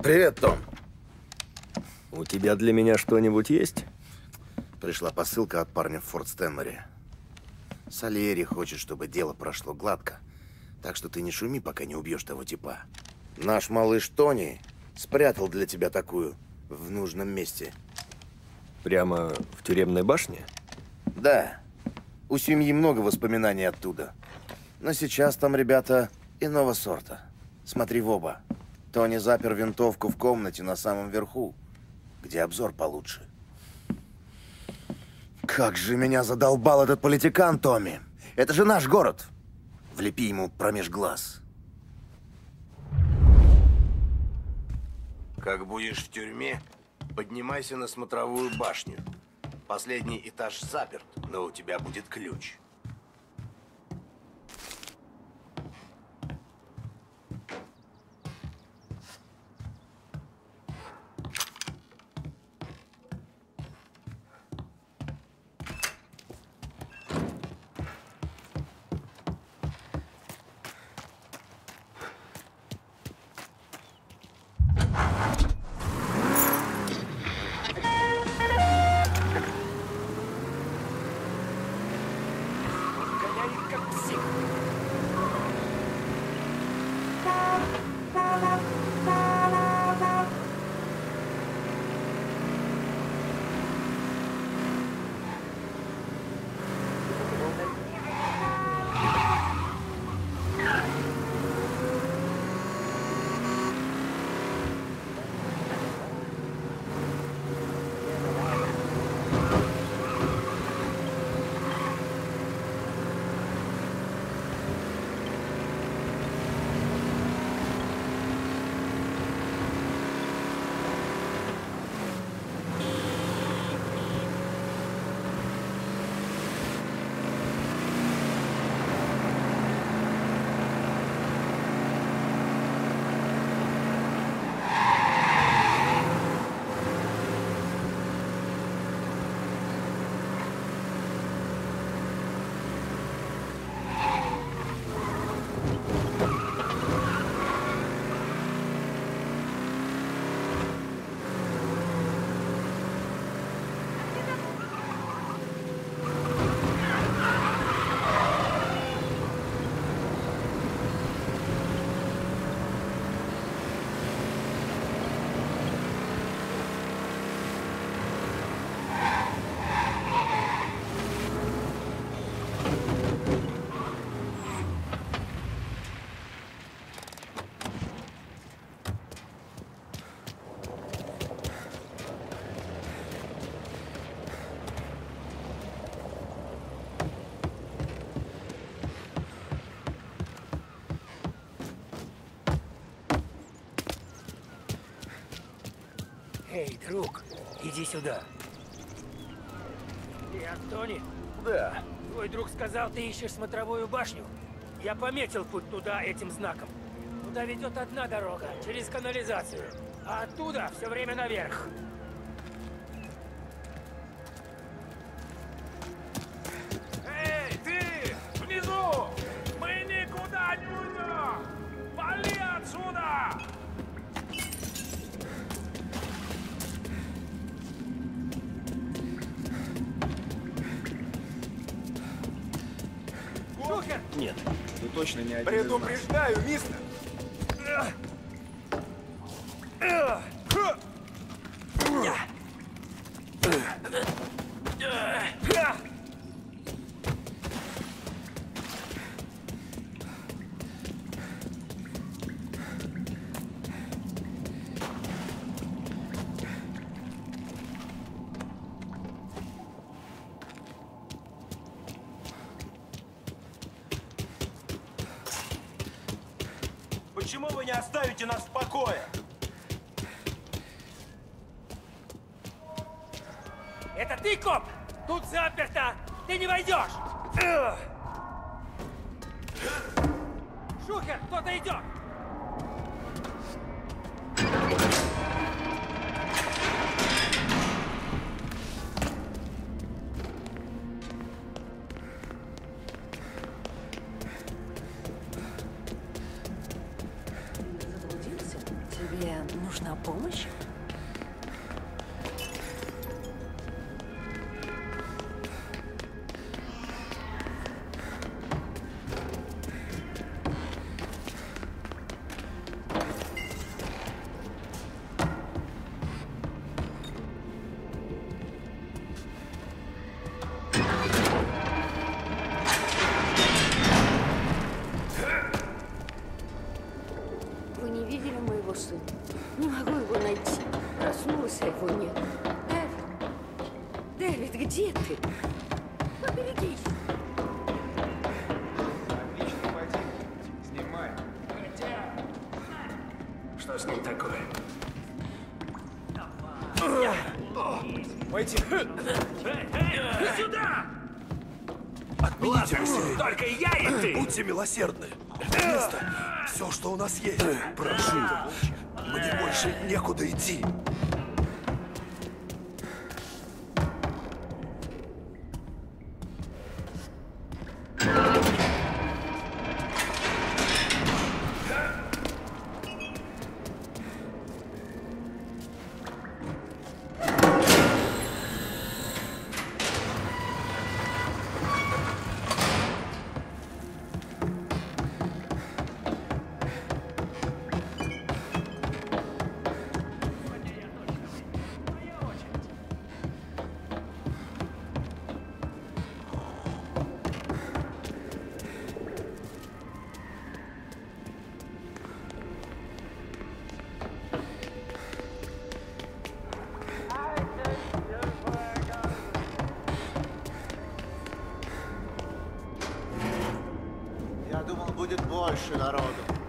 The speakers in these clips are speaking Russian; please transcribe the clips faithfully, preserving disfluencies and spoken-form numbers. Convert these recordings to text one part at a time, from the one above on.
Привет, Том. У тебя для меня что-нибудь есть? Пришла посылка от парня в Форт Стэнморе. Сальери хочет, чтобы дело прошло гладко. Так что ты не шуми, пока не убьешь того типа. Наш малыш Тони спрятал для тебя такую в нужном месте. Прямо в тюремной башне? Да. У семьи много воспоминаний оттуда. Но сейчас там ребята иного сорта. Смотри в оба. Тони запер винтовку в комнате на самом верху, где обзор получше. Как же меня задолбал этот политикан, Томми! Это же наш город! Влепи ему промеж глаз. Как будешь в тюрьме, поднимайся на смотровую башню. Последний этаж заперт, но у тебя будет ключ. Эй, друг, иди сюда. Ты Антони? Да. Твой друг сказал, ты ищешь смотровую башню. Я пометил путь туда этим знаком. Туда ведет одна дорога, через канализацию. А оттуда все время наверх. Эй, ты! Внизу! Мы никуда не уйдем! Вали отсюда! Шухер! Нет, ты точно не один. Предупреждаю, мистер! Почему вы не оставите нас в покое? Это ты, коп? Тут заперто! Ты не войдешь! Шухер, кто-то идет! Дэвид, где ты? Поберегись. Отлично, пойди. Снимай. Хотя... Что с ним такое? Пойди. Эй, эй, сюда! Отмените усилие. Только я и ты! Будьте милосердны. Это место. Все, что у нас есть. Прошу. Мне больше некуда идти. Я думал, будет больше народу.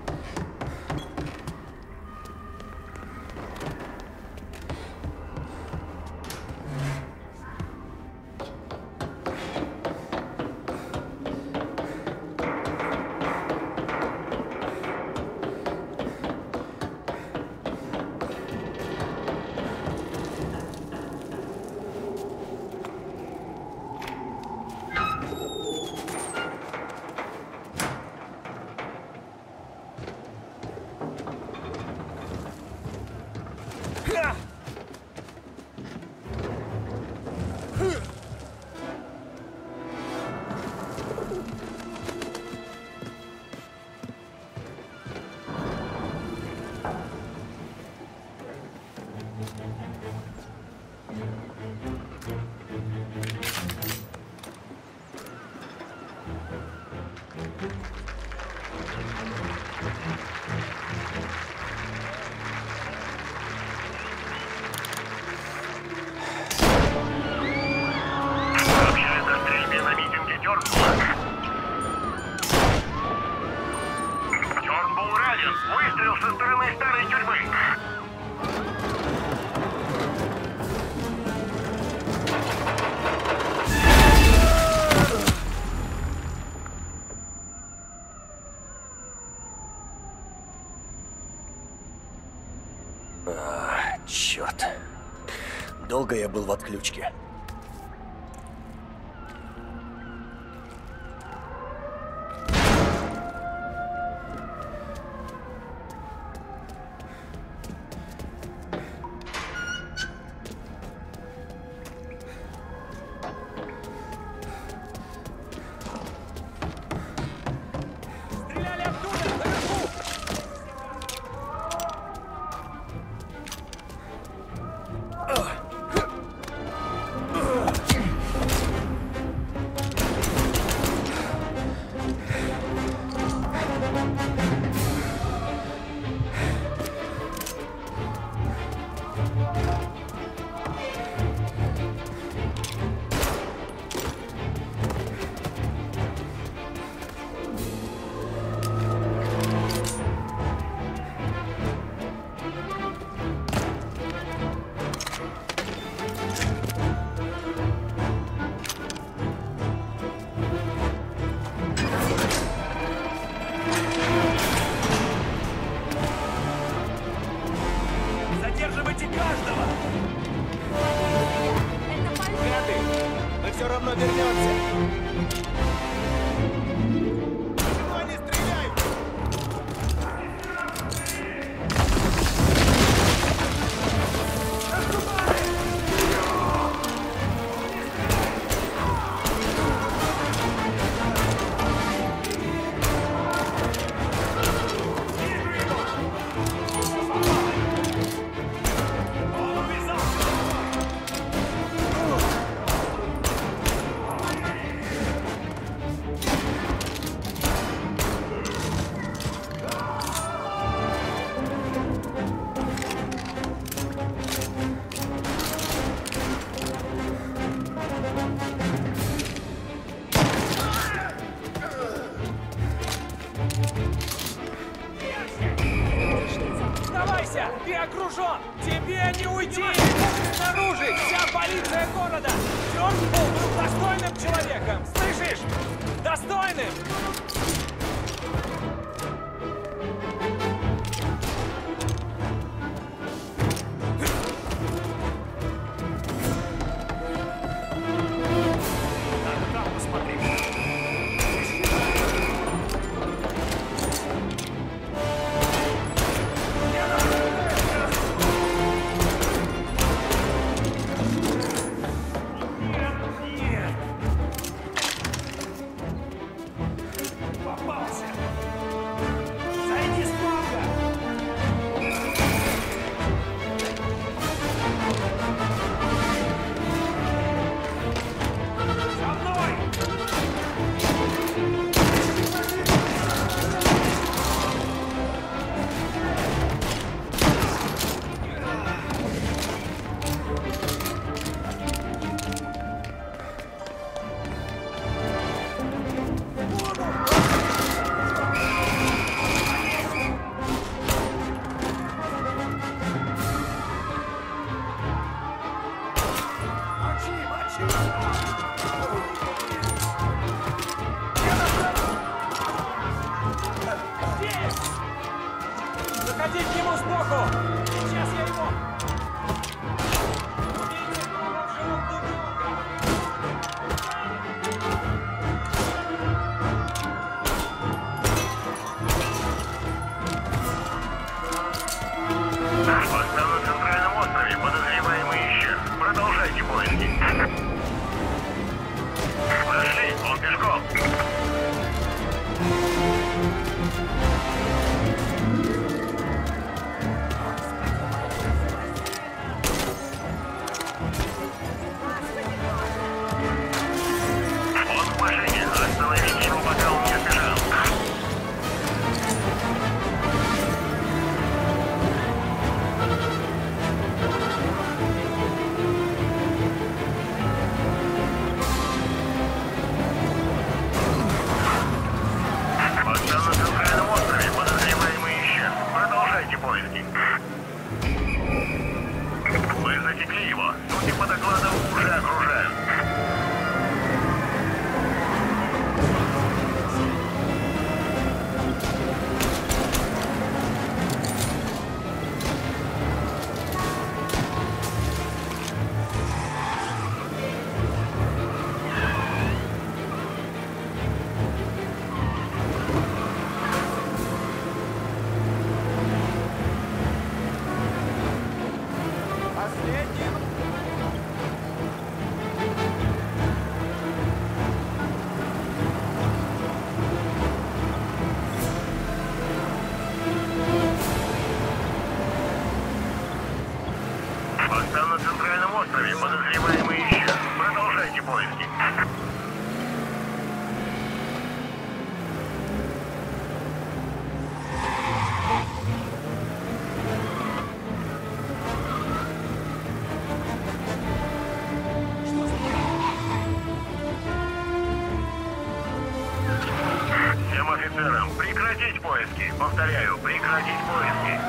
Выстрел со стороны старой тюрьмы. А, черт. Долго я был в отключке. Задерживайте каждого! Гады! Мы все равно вернемся! Почему они стреляют? города! Тёрнбулл был достойным человеком! Слышишь? Достойным! Заходи к нему сбоку! Сейчас я его... Убейте голову в живот друг друга! Восстан на центральном острове. Подозреваемый исчез. Продолжайте поиски. Подошли, он пешком. Он в машине. Остановите его, пока он не сбежал. Восстан на центральном острове. Подозреваемый исчез. Продолжайте поиски. Мы засекли его. Судя по докладам, уже окружают. Последний... Восстан на центральном острове. Подозреваемый исчез. Продолжайте поиски. Всем офицерам прекратить поиски. Повторяю, прекратить поиски.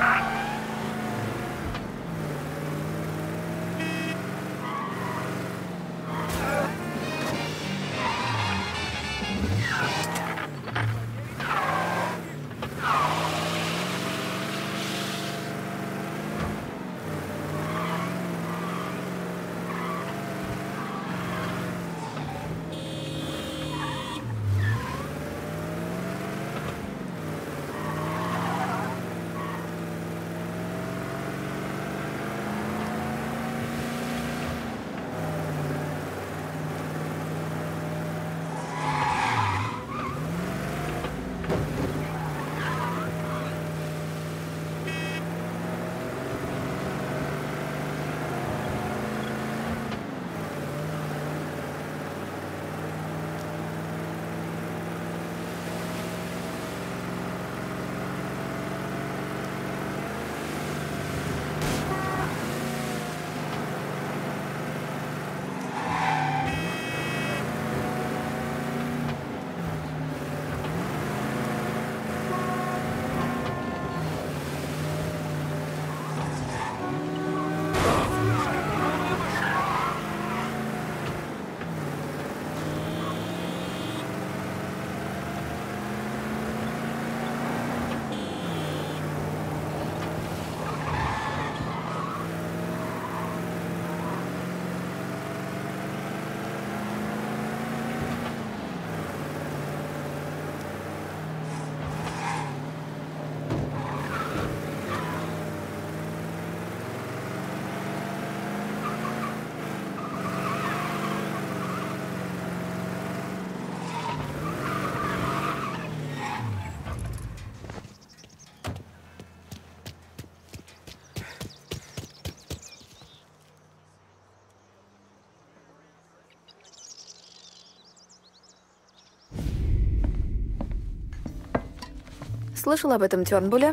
Слышал об этом Тёрнбуле?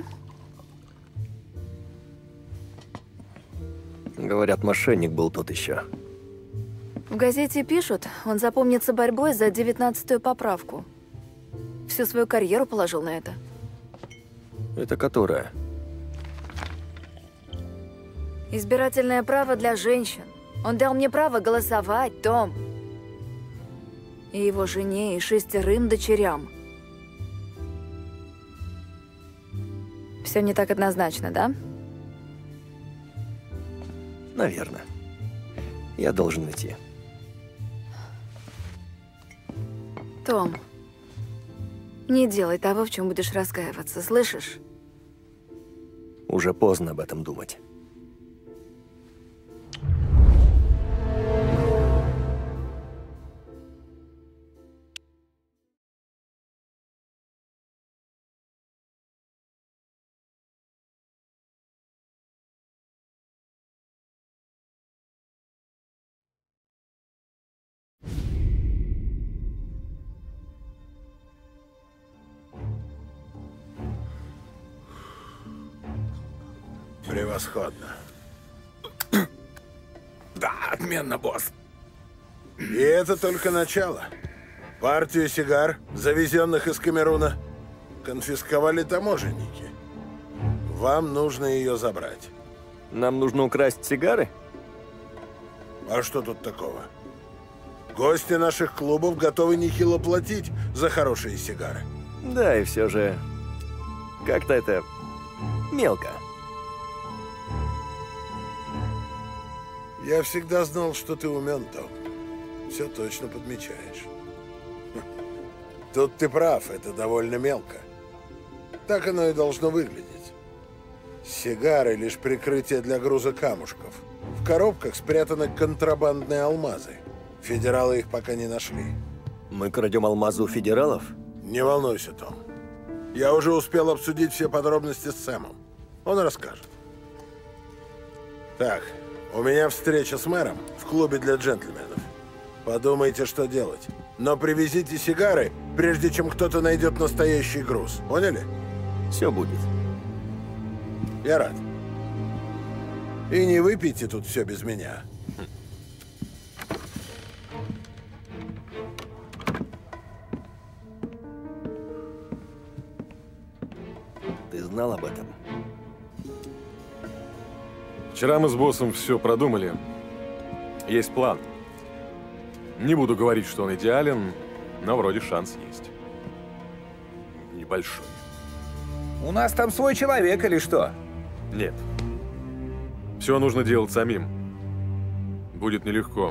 Говорят, мошенник был тот еще. В газете пишут, он запомнится борьбой за девятнадцатую поправку. Всю свою карьеру положил на это. Это которая? Избирательное право для женщин. Он дал мне право голосовать, Том. И его жене, и шестерым дочерям. Все не так однозначно, да? Наверное. Я должен идти. Том, не делай того, в чем будешь раскаиваться, слышишь? Уже поздно об этом думать. Превосходно. Да, отменно, босс. И это только начало. Партию сигар, завезенных из Камеруна, конфисковали таможенники. Вам нужно ее забрать. Нам нужно украсть сигары? А что тут такого? Гости наших клубов готовы нехило платить за хорошие сигары. Да, и все же... Как-то это... мелко. Я всегда знал, что ты умен, Том. Все точно подмечаешь. Тут ты прав, это довольно мелко. Так оно и должно выглядеть. Сигары — лишь прикрытие для груза камушков. В коробках спрятаны контрабандные алмазы. Федералы их пока не нашли. Мы крадем алмазы у федералов? Не волнуйся, Том. Я уже успел обсудить все подробности с Сэмом. Он расскажет. Так, у меня встреча с мэром в клубе для джентльменов. Подумайте, что делать. Но привезите сигары, прежде чем кто-то найдет настоящий груз. Поняли? Все будет. Я рад. И не выпейте тут все без меня. Ты знал об этом? Вчера мы с боссом все продумали. Есть план. Не буду говорить, что он идеален, но вроде шанс есть. Небольшой. У нас там свой человек или что? Нет. Все нужно делать самим. Будет нелегко.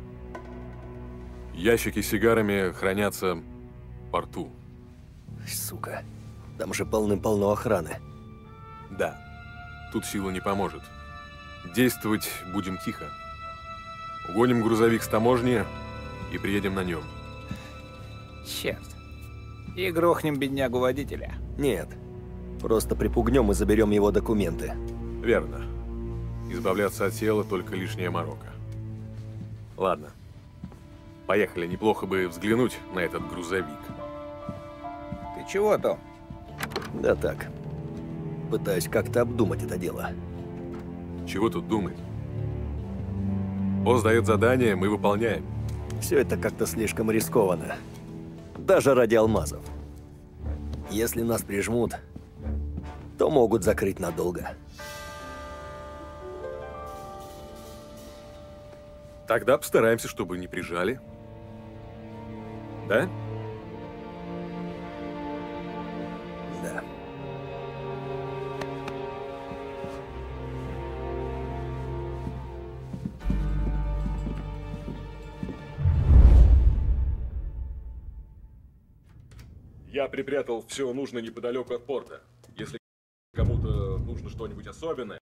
Ящики с сигарами хранятся в порту. Сука. Там же полным-полно охраны. Да. Тут сила не поможет. Действовать будем тихо. Угоним грузовик с таможни и приедем на нем. Черт. И грохнем беднягу водителя. Нет. Просто припугнем и заберем его документы. Верно. Избавляться от тела только лишняя морока. Ладно. Поехали. Неплохо бы взглянуть на этот грузовик. Ты чего, Том? Да так. Пытаюсь как-то обдумать это дело. Чего тут думать? Босс дает задание, мы выполняем. Все это как-то слишком рискованно. Даже ради алмазов. Если нас прижмут, то могут закрыть надолго. Тогда постараемся, чтобы не прижали. Да? Да. Я припрятал все нужное неподалеку от порта. Если кому-то нужно что-нибудь особенное,